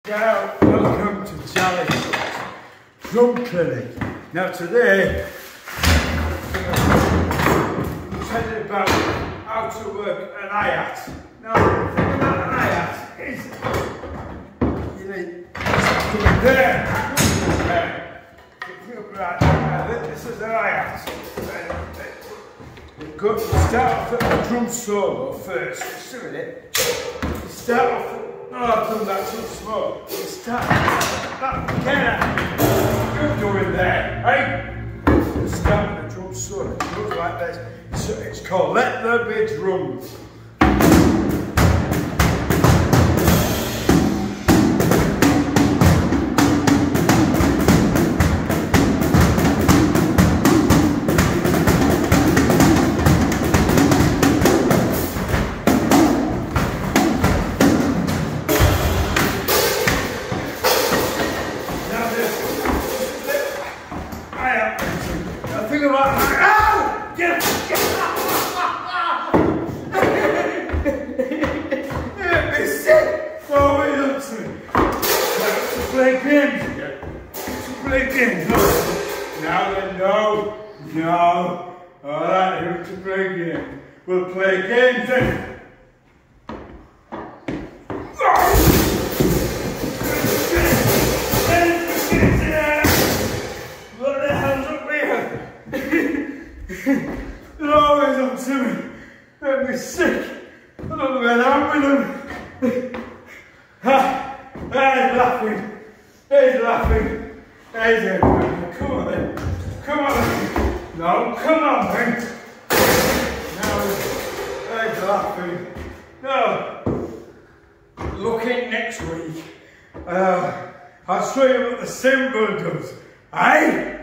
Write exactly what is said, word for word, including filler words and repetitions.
Now, welcome to Charlie's Drum Clinic. Now today, I'm telling you about how to work an hi-hat. Now, the thing about an hi-hat is, you need something there, there. Think about uh, this is an hi-hat. You go, you start off at the drum solo first, you see it? You start off. No, I've done that too small. You start that kind of you're doing there, right? You start with the drum solo. It goes like this. So it's called Let There Be Drums. Think about it. Oh! Get it! Get it! It's sick! What are you up to? To play games again? To play games? No. Now then, no. No. Alright, you have to play games. We'll play games then. They're always up to me. They're me sick. I don't know where I'm with them. Ha! He's laughing. He's laughing. He's laughing. Come on then. Come on then. No, come on then. Now he's laughing. No. Looking next week. Uh, I'll show you what the cymbal does. Aye?